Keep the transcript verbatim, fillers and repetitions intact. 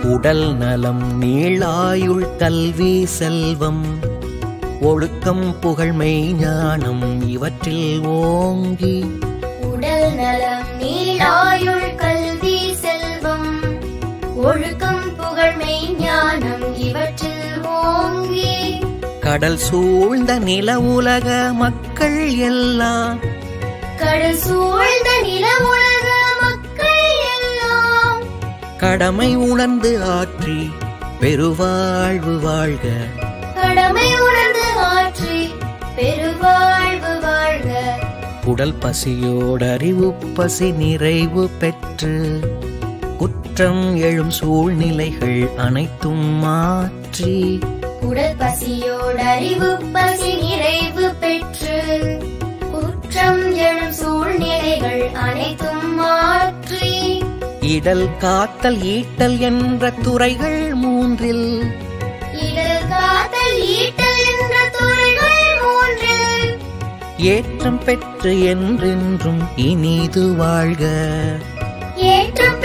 உடல் நலம் நீளாயுள் கல்வி செல்வம் ஒழுக்கம் புகழ்மை ஞானம் இவற்றில் ஓங்கி உடல் நலம் நீளாயுள் கல்வி செல்வம் ஒழுக்கம் புகழ்மை ஞானம் இவற்றில் ஓங்கி கடல் சூழ்ந்த நில உலக மக்கள் எல்லாம் கடல் சூழ்ந்த நில உலக மக்கள் எல்லாம் கடமை உணர்ந்து ஆற்றி பெருவாழ்வு வாழ்க கடமை உணர்ந்து ஆற்றி பெருவாழ்வு வாழ்க உடல் பசியோடு அறிவு பசி நிறைவு பெற்று குற்றம் எழும் சூழ்நிலைகள் அனைத்தும் மாற்றி உடல் பசியோடு அறிவு பசி நிறைவு பெற்று குற்றம் எழும் சூழ்நிலைகள் அனைத்தும் மாற்றி இடல் காத்தல் ஈட்டல் என்ற துறைகள் மூன்றில் இடல் காத்தல் ஈட்டல் என்ற துறைகள் மூன்றில் ஏற்றம் பெற்று என்றென்றும் இனிது வாழ்க ஏற்றம்